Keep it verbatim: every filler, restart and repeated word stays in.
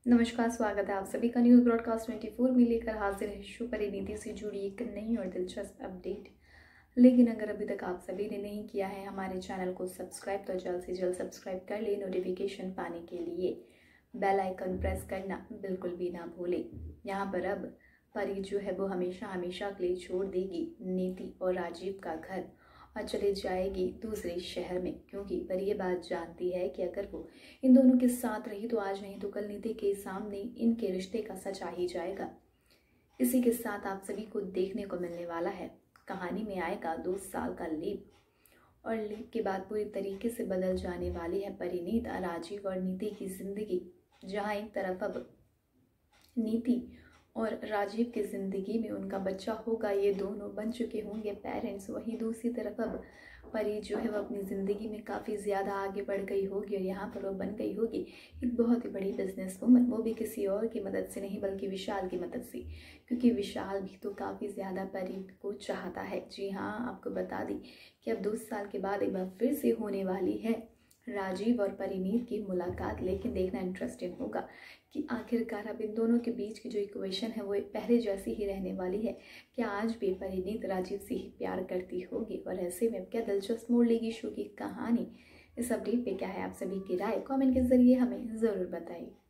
नमस्कार, स्वागत है आप सभी का न्यूज़ ब्रॉडकास्ट चौबीस में लेकर हाजिर है शो परिणीति से जुड़ी एक नई और दिलचस्प अपडेट। लेकिन अगर अभी तक आप सभी ने नहीं किया है हमारे चैनल को सब्सक्राइब तो जल्द से जल्द सब्सक्राइब कर ले। नोटिफिकेशन पाने के लिए बेल आइकन प्रेस करना बिल्कुल भी ना भूले। यहाँ पर अब परी जो है वो हमेशा हमेशा के लिए छोड़ देगी नीति और राजीव का घर और चले जाएगी दूसरे शहर में, क्योंकि पर ये बात जानती है कि अगर वो इन दोनों के साथ रही तो आज नहीं तो कल नीति के सामने इनके रिश्ते का सच आ ही जाएगा। इसी के साथ आप सभी को देखने को मिलने वाला है, कहानी में आएगा दो साल का लीप और लीप के बाद पूरी तरीके से बदल जाने वाली है परिणीत, राजीव और नीति की जिंदगी। जहाँ एक तरफ अब नीति और राजीव की ज़िंदगी में उनका बच्चा होगा, ये दोनों बन चुके होंगे पेरेंट्स। वहीं दूसरी तरफ अब परी जो है वो अपनी ज़िंदगी में काफ़ी ज़्यादा आगे बढ़ गई होगी और यहाँ पर वो बन गई होगी एक बहुत ही बड़ी बिजनेस वूमन, वो भी किसी और की मदद से नहीं बल्कि विशाल की मदद से, क्योंकि विशाल भी तो काफ़ी ज़्यादा परी को चाहता है। जी हाँ, आपको बता दी कि अब दो साल के बाद एक बार फिर से होने वाली है राजीव और परिणीत की मुलाकात। लेकिन देखना इंटरेस्टिंग होगा कि आखिरकार अब इन दोनों के बीच की जो इक्वेशन है वो पहले जैसी ही रहने वाली है। क्या आज भी परिणीत राजीव से ही प्यार करती होगी और ऐसे में क्या दिलचस्प मोड़ लेगी शो की कहानी? इस अपडेट पे क्या है आप सभी की राय? कमेंट के जरिए हमें ज़रूर बताइए।